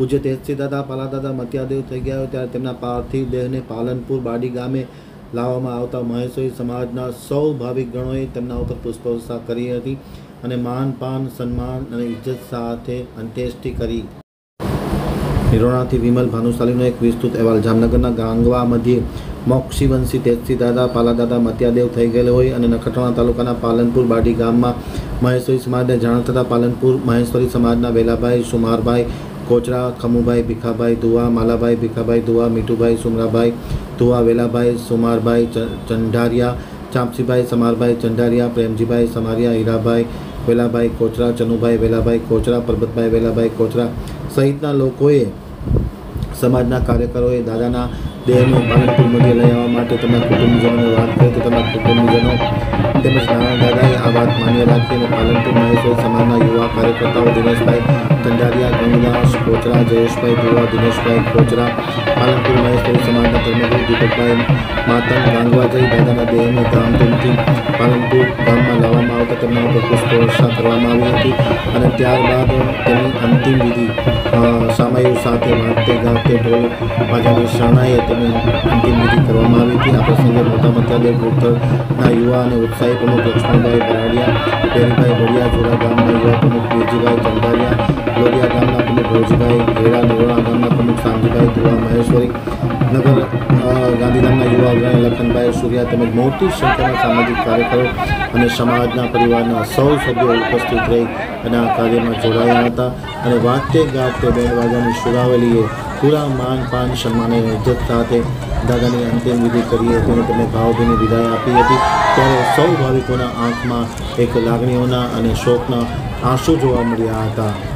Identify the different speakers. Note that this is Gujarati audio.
Speaker 1: પૂજ્ય તેજસિંહ દાદા પાલાદાદા મત્યાદેવ થઈ ગયા હોય ત્યારે તેમના પાર્થિવ દેહને પાલનપુર બાડી ગામે લાવવામાં આવતા મહેશ્વરી સમાજના સૌ ભાવિક ગણોએ તેમના ઉપર પુષ્પવર્ષા કરી હતી અને માન પાન સન્માન અને ઇજ્જત સાથે અંત્યેષ્ટિ કરી. નિરોણાથી વિમલ ભાનુશાલીનો એક વિસ્તૃત અહેવાલ. જામનગરના ગાંગવા મધ્યે મોક્ષીવંશી તેજસિંહ દાદા પાલાદાદા મત્યાદેવ થઈ ગયેલ હોય અને નખત્રાણા તાલુકાના પાલનપુર બાડી ગામમાં મહેશ્વરી સમાજને જાણ થતાં પાલનપુર મહેશ્વરી સમાજના વેલાભાઈ સુમારભાઈ કોચરા, ખમુભાઈ ભીખાભાઈ ધુવા, માલાભાઈ ભીખાભાઈ ધુવા, મીઠુભાઈ સુમરાભાઈ ધુવા, વેલાભાઈ સુમારભાઈ ચંઢારિયા, ચાંપસીભાઈ સમારભાઈ ચંઢારિયા, પ્રેમજીભાઈ સમારિયા, હીરાભાઈ વેલાભાઈ કોચરા, ચનુભાઈ વેલાભાઈ કોચરા, પરબતભાઈ વેલાભાઈ કોચરા સહિતના લોકોએ સમાજના કાર્યકરોએ દાદાના દેહને પાલનપુર મધ્યે લઈ આવવા માટે તેમના કુટુંબીજનોને વાત કરી તો તેમના કુટુંબીજનો તેમજ નારાયણ દાદાએ આ વાત માન્ય રાખી અને પાલનપુર મહેશ્વરી સમાજના યુવા કાર્યકર્તાઓ દિનેશભાઈ ચંડારિયા, ગંગદાસ કોચરા, જયેશભાઈ ધુવા, દિનેશભાઈ કોચરા, પાલનપુર મહેશ્વરી સમાજના ધર્મગુરુ દીપકભાઈ માતન ગાંગવા જઈ દાદાના દેહને ધામધૂમથી પાલનપુર ગામમાં લાવવામાં આવતા તેમના ઉપર પુષ્પવર્ષા કરવામાં આવી હતી અને ત્યારબાદ તેની અંતિમ વિધિ સામયુ સાથે વાગતે ગાતે ઢોલ વાજાની શરણાઈએ તેની અંતિમ વિધિ કરવામાં આવી હતી. આ પ્રસંગે મોટા મત્યાદેવ ગુર્થળના યુવા અને ઉત્સાહી પ્રમુખ લક્ષ્મણભાઈ બરાડિયા, પેરીભાઈ ભોળિયા, જોડા ગામના યુવા પ્રમુખ બીરજીભાઈ ચંદારિયા, લોરિયા ગામના પ્રમુખ ભોજીભાઈ ઘેડા, નિરોણા ગામના પ્રમુખ શાંતિભાઈ ધુવા, મહેશ્વરી નગર ગાંધીધામના યુવા અગ્રણી લખનભાઈ સૂર્યા તેમજ મોટી સંખ્યામાં સામાજિક કાર્યકરો અને સમાજના પરિવારના સૌ સભ્યો ઉપસ્થિત રહી અને આ કાર્યમાં જોડાયા હતા અને વાગતે ગાતે બેન્ડ વાજાની સુરાવલીએ પૂરા માન પાન સન્માન અને ઇજ્જત સાથે દાદાની અંતિમ વિધિ કરી હતી અને તેમને ભાવભીની વિદાય આપી હતી. ત્યારે સૌ ભાવિકોના આંખમાં એક લાગણીઓના અને શોકના આંસુ જોવા મળ્યા હતા.